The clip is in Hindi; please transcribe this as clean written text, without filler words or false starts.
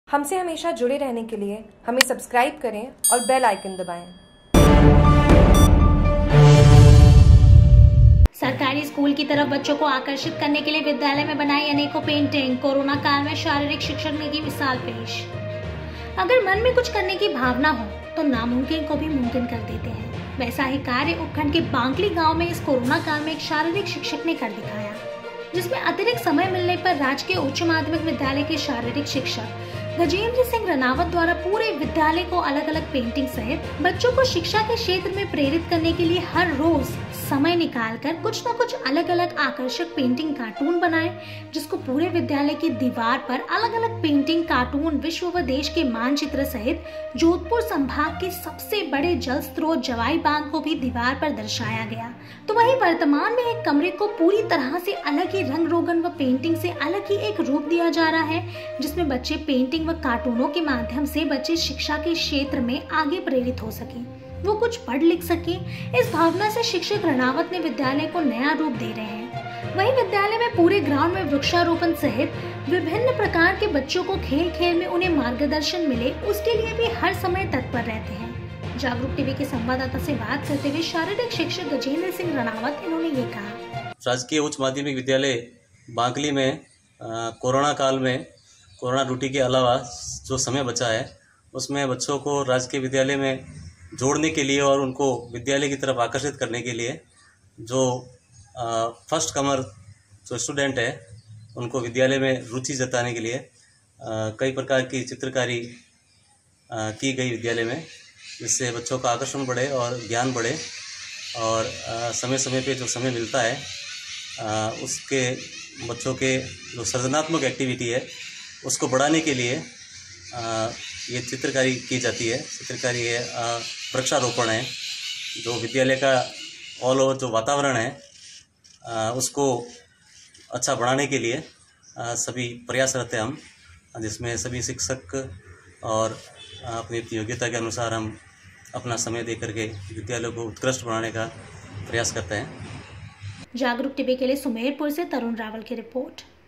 हमसे हमेशा जुड़े रहने के लिए हमें सब्सक्राइब करें और बेल आइकन दबाएं। सरकारी स्कूल की तरफ बच्चों को आकर्षित करने के लिए विद्यालय में बनाई अनेकों पेंटिंग। कोरोना काल में शारीरिक शिक्षण की मिसाल पेश। अगर मन में कुछ करने की भावना हो तो नामुमकिन को भी मुमकिन कर देते हैं। वैसा ही कार्य उपखंड के बांकली गांव में इस कोरोना काल में एक शारीरिक शिक्षक ने कर दिखाया, जिसमें अतिरिक्त समय मिलने पर राजकीय उच्च माध्यमिक विद्यालय के शारीरिक शिक्षक गजेंद्र सिंह रनावत द्वारा पूरे विद्यालय को अलग अलग पेंटिंग सहित बच्चों को शिक्षा के क्षेत्र में प्रेरित करने के लिए हर रोज समय निकालकर कुछ न कुछ अलग अलग आकर्षक पेंटिंग कार्टून बनाए, जिसको पूरे विद्यालय की दीवार पर अलग अलग पेंटिंग कार्टून विश्व व देश के मानचित्र सहित जोधपुर संभाग के सबसे बड़े जल स्रोत जवाई बांध को भी दीवार पर दर्शाया गया। तो वहीं वर्तमान में एक कमरे को पूरी तरह से अलग ही रंग रोगन व पेंटिंग से अलग ही एक रूप दिया जा रहा है, जिसमें बच्चे पेंटिंग व कार्टूनों के माध्यम से बच्चे शिक्षा के क्षेत्र में आगे प्रेरित हो सके, वो कुछ पढ़ लिख सके। इस भावना से शिक्षक रनावत ने विद्यालय को नया रूप दे रहे हैं। वहीं विद्यालय में पूरे ग्राउंड में वृक्षारोपण सहित विभिन्न प्रकार के बच्चों को खेल खेल में उन्हें मार्गदर्शन मिले, उसके लिए भी हर समय तत्पर रहते हैं। जागरूक टीवी के संवाददाता से बात करते हुए शारीरिक शिक्षक गजेंद्र सिंह रनावत इन्होंने ये कहा। राजकीय उच्च माध्यमिक विद्यालय बांकली में कोरोना काल में कोरोना ड्यूटी के अलावा जो समय बचा है उसमें बच्चों को राजकीय विद्यालय में जोड़ने के लिए और उनको विद्यालय की तरफ आकर्षित करने के लिए जो फर्स्ट कमर जो स्टूडेंट है उनको विद्यालय में रुचि जताने के लिए कई प्रकार की चित्रकारी की गई विद्यालय में, जिससे बच्चों का आकर्षण बढ़े और ज्ञान बढ़े और समय समय पे जो समय मिलता है उसके बच्चों के जो सृजनात्मक एक्टिविटी है उसको बढ़ाने के लिए ये चित्रकारी की जाती है। चित्रकारी है, वृक्षारोपण है, जो विद्यालय का ऑल ओवर जो वातावरण है उसको अच्छा बढ़ाने के लिए सभी प्रयासरत हैं हम, जिसमें सभी शिक्षक और अपनी योग्यता के अनुसार हम अपना समय दे करके विद्यालय को उत्कृष्ट बनाने का प्रयास करते हैं। जागरूक टीवी के लिए सुमेरपुर से तरुण रावल की रिपोर्ट।